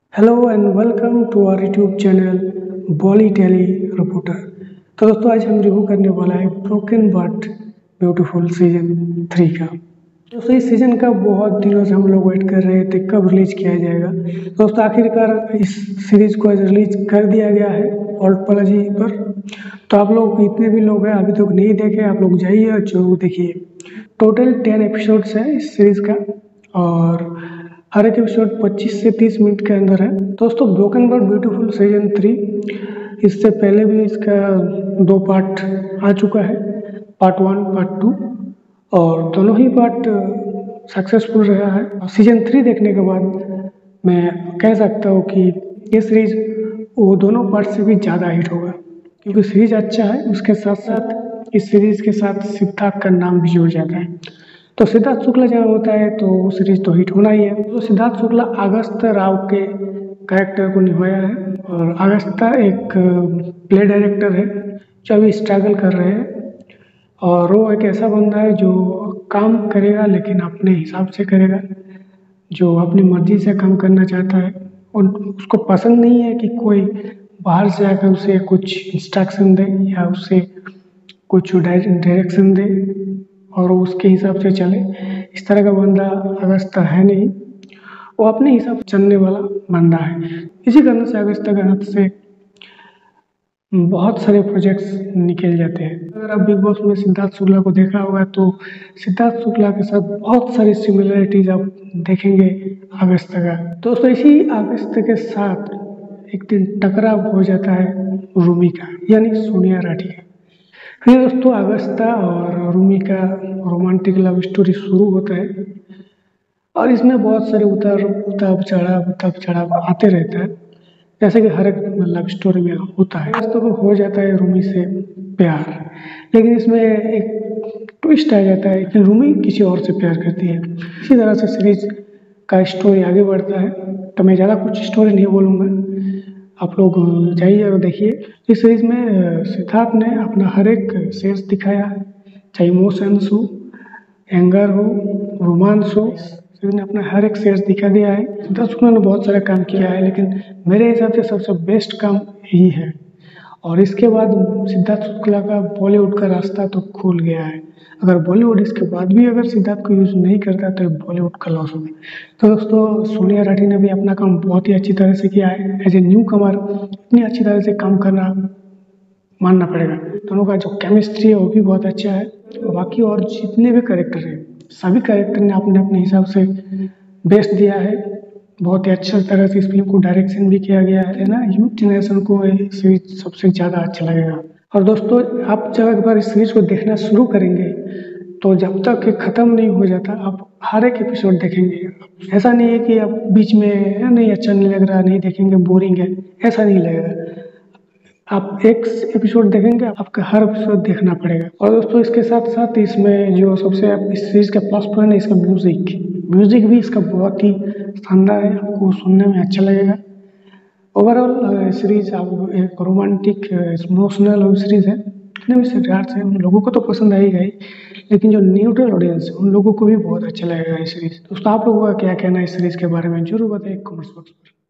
Hello and welcome to our YouTube channel Bolly Telly reporter. तो दोस्तों आज हम रिव्यू करने वाला है ब्रोकन बट ब्यूटीफुल सीजन 3 का। दोस्तों इस सीजन का बहुत दिनों से हम लोग वेट कर रहे थे कब रिलीज किया जाएगा। दोस्तों आखिरकार इस सीरीज को आज रिलीज कर दिया गया है ऑल्टोलॉजी पर। तो आप लोग इतने भी लोग हैं अभी तक नहीं देखे, आप लोग जाइए और जरूर देखिए। टोटल 10 एपिसोड्स है इस सीरीज का और हर एक एपिसोड 25 से 30 मिनट के अंदर है। दोस्तों ब्रोकन बट ब्यूटीफुल सीजन 3 इससे पहले भी इसका 2 पार्ट आ चुका है, पार्ट 1 पार्ट 2, और दोनों ही पार्ट सक्सेसफुल रहा है। सीजन 3 देखने के बाद मैं कह सकता हूँ कि ये सीरीज वो दोनों पार्ट से भी ज़्यादा हिट होगा, क्योंकि सीरीज अच्छा है। उसके साथ साथ इस सीरीज के साथ सिद्धार्थ का नाम भी जुड़ जाता है। तो सिद्धार्थ शुक्ला जहाँ होता है तो वो सीरीज तो हिट होना ही है। तो सिद्धार्थ शुक्ला अगस्त राव के कैरेक्टर को निभाया है और अगस्ता एक प्ले डायरेक्टर है जो अभी स्ट्रगल कर रहे हैं, और वो एक ऐसा बंदा है जो काम करेगा लेकिन अपने हिसाब से करेगा, जो अपनी मर्जी से काम करना चाहता है और उसको पसंद नहीं है कि कोई बाहर से आकर उसे कुछ इंस्ट्रक्शन दे या उसे कुछ डायरेक्शन दे और उसके हिसाब से चले। इस तरह का बंदा अगस्ता है नहीं, वो अपने हिसाब से चलने वाला बंदा है। इसी कारण से अगस्ता के हाथ से बहुत सारे प्रोजेक्ट्स निकल जाते हैं। अगर आप बिग बॉस में सिद्धार्थ शुक्ला को देखा होगा तो सिद्धार्थ शुक्ला के साथ बहुत सारी सिमिलरिटीज आप देखेंगे अगस्ता का। दोस्तों इसी अगस्ता के साथ एक दिन टकराव हो जाता है रूमी का, यानी सोनिया राठी का। फिर दोस्तों अगस्ता और रूमी का रोमांटिक लव स्टोरी शुरू होता है और इसमें बहुत सारे उतार चढ़ाव आते रहता है, जैसे कि हर एक लव स्टोरी में होता है। अगस्ता को हो जाता है रूमी से प्यार, लेकिन इसमें एक ट्विस्ट आ जाता है कि रूमी किसी और से प्यार करती है। इसी तरह से सीरीज का स्टोरी आगे बढ़ता है। तो मैं ज़्यादा कुछ स्टोरी नहीं बोलूँगा, आप लोग जाइए और देखिए। इस सीरीज में सिद्धार्थ ने अपना हर एक सेंस दिखाया, चाहे इमोशंस हो, एंगर हो, रोमांस हो, ने अपना हर एक सेंस दिखा दिया है। सिद्धार्थ शुक्ला ने बहुत सारा काम किया है, लेकिन मेरे हिसाब से सबसे बेस्ट काम यही है। और इसके बाद सिद्धार्थ शुक्ला का बॉलीवुड का रास्ता तो खुल गया है। अगर बॉलीवुड इसके बाद भी अगर सिद्धार्थ को यूज़ नहीं करता तो बॉलीवुड का लॉस होगा। तो दोस्तों सोनिया राठी ने भी अपना काम बहुत ही अच्छी तरह से किया है। एज ए न्यू कमर इतनी अच्छी तरह से काम करना मानना पड़ेगा। दोनों का जो केमिस्ट्री है वो भी बहुत अच्छा है। बाकी और जितने भी कैरेक्टर हैं सभी कैरेक्टर ने अपने अपने हिसाब से बेस्ट दिया है। बहुत ही अच्छी तरह से इस फिल्म को डायरेक्शन भी किया गया है ना। यूथ जनरेशन को ये सीरीज सबसे ज़्यादा अच्छा लगेगा। और दोस्तों आप जब एक बार इस सीरीज को देखना शुरू करेंगे तो जब तक ये ख़त्म नहीं हो जाता आप हर एक एपिसोड देखेंगे। ऐसा नहीं है कि आप बीच में नहीं अच्छा नहीं लग रहा नहीं देखेंगे, बोरिंग है, ऐसा नहीं लगेगा। आप एक एपिसोड देखेंगे आपका हर एपिसोड देखना पड़ेगा। और दोस्तों इसके साथ साथ इसमें जो सबसे इस सीरीज का प्लस पॉइंट है इसका म्यूजिक भी इसका बहुत ही शानदार है, आपको सुनने में अच्छा लगेगा। ओवरऑल सीरीज आप एक रोमांटिक इमोशनल सीरीज है। जितने भी सिद्धार्थ से उन लोगों को तो पसंद आएगा ही, लेकिन जो न्यूट्रल ऑडियंस है उन लोगों को भी बहुत अच्छा लगेगा ये सीरीज। दोस्तों आप लोगों का क्या कहना है इस सीरीज के बारे में जरूर बताइए कमेंट्स बॉक्स में।